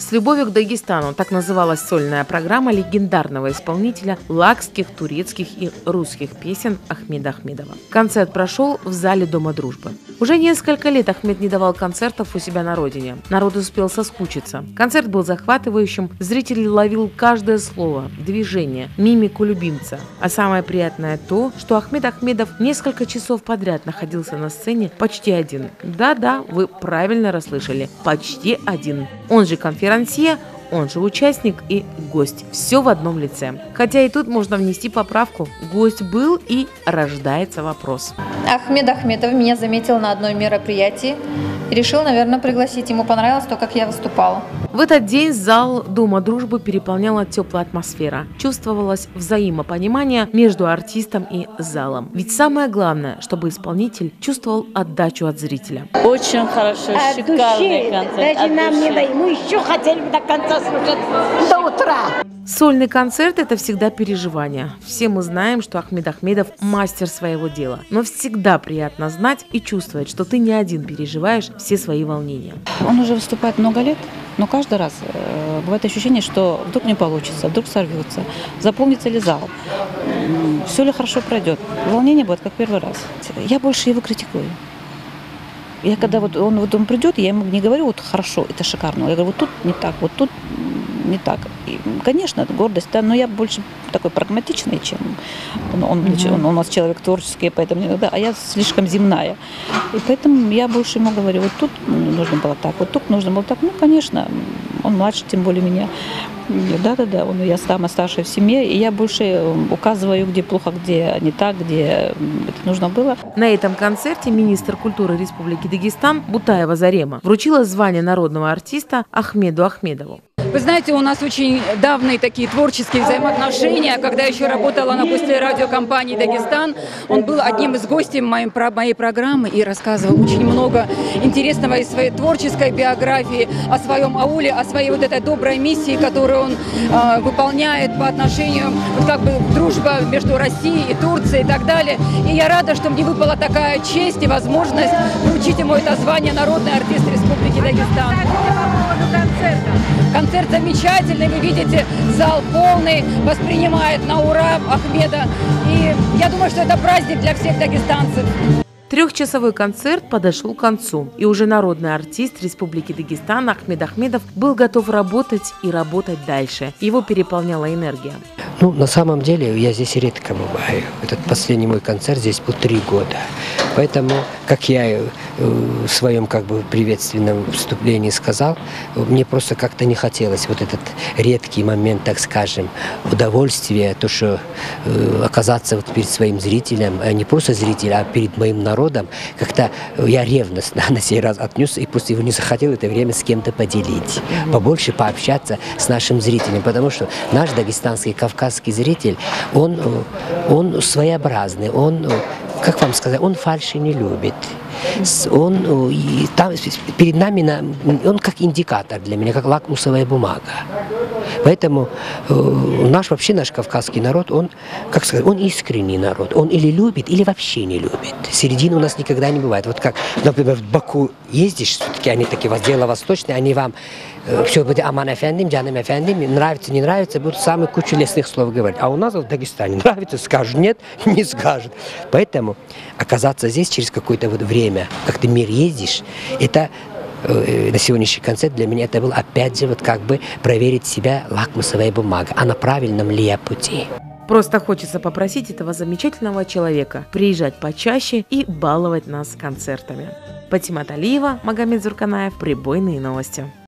«С любовью к Дагестану» – так называлась сольная программа легендарного исполнителя лакских, турецких и русских песен Ахмеда Ахмедова. Концерт прошел в зале Дома дружбы. Уже несколько лет Ахмед не давал концертов у себя на родине. Народ успел соскучиться. Концерт был захватывающим, зритель ловил каждое слово, движение, мимику любимца. А самое приятное то, что Ахмед Ахмедов несколько часов подряд находился на сцене почти один. Да-да, вы правильно расслышали, почти один. Он же конферансье, он же участник и гость. Все в одном лице. Хотя и тут можно внести поправку. Гость был и рождается вопрос. Ахмед Ахмедов меня заметил на одном мероприятии и решил, наверное, пригласить. Ему понравилось то, как я выступала. В этот день зал Дома дружбы переполняла теплая атмосфера. Чувствовалось взаимопонимание между артистом и залом. Ведь самое главное, чтобы исполнитель чувствовал отдачу от зрителя. Очень хорошо, шикарный концерт. Даже нам не дай, мы еще хотели бы до конца слушать до утра. Сольный концерт – это всегда переживание. Все мы знаем, что Ахмед Ахмедов – мастер своего дела. Но всегда приятно знать и чувствовать, что ты не один переживаешь все свои волнения. Он уже выступает много лет, но каждый раз бывает ощущение, что вдруг не получится, вдруг сорвется, заполнится ли зал, все ли хорошо пройдет. Волнение будет как первый раз. Я больше его критикую. Я когда он придет, я ему не говорю, вот хорошо, это шикарно. Я говорю, вот тут не так, вот тут не так. И, конечно, это гордость, да, но я больше такой прагматичный, чем он у нас человек творческий, поэтому иногда, а я слишком земная. И поэтому я больше ему говорю, вот тут нужно было так, вот тут нужно было так. Ну, конечно, он младше, тем более меня. Да, я самая старшая в семье, и я больше указываю, где плохо, где не так, где это нужно было. На этом концерте министр культуры Республики Дагестан Бутаева Зарема вручила звание народного артиста Ахмеду Ахмедову. Вы знаете, у нас очень давние такие творческие взаимоотношения. Когда я еще работала на телерадиокомпании «Дагестан», он был одним из гостей моей программы и рассказывал очень много интересного из своей творческой биографии, о своем ауле, о своей вот этой доброй миссии, которую он выполняет по отношению, дружба между Россией и Турцией и так далее. И я рада, что мне выпала такая честь и возможность вручить ему это звание «Народный артист Республики Дагестан». Концерт замечательный, вы видите, зал полный, воспринимает на ура Ахмеда. И я думаю, что это праздник для всех дагестанцев. Трехчасовой концерт подошел к концу, и уже народный артист Республики Дагестан Ахмед Ахмедов был готов работать и работать дальше. Его переполняла энергия. На самом деле, я здесь редко бываю. Этот последний мой концерт здесь был 3 года. Поэтому, как я в своем приветственном вступлении сказал, мне просто как-то не хотелось вот этот редкий момент, так скажем, удовольствия, то, что оказаться перед своим зрителем, не просто зрителем, а перед моим народом, как-то я ревностно на сей раз отнес, и просто его не захотел это время с кем-то поделить, побольше пообщаться с нашим зрителем, потому что наш дагестанский, кавказский зритель, он своеобразный, он, как вам сказать, он фальши не любит. Там, перед нами, он как индикатор для меня, как лакмусовая бумага. Поэтому наш кавказский народ, он искренний народ. Он или любит, или вообще не любит. Середины у нас никогда не бывает. Вот как, например, в Баку ездишь, все-таки они такие воздела-восточные, они вам все будет аман эфендим, джаным эфендим, нравится, не нравится, будут самую кучу лесных слов говорить. А у нас в Дагестане нравится, скажут, нет, не скажут. Поэтому оказаться здесь через какое-то время, как ты мир ездишь, это на сегодняшний концерт для меня это был опять же проверить себя лакмусовая бумага, а на правильном ли я пути. Просто хочется попросить этого замечательного человека приезжать почаще и баловать нас концертами. Патимат Алиева, Магомед Зурканаев, Прибойные новости.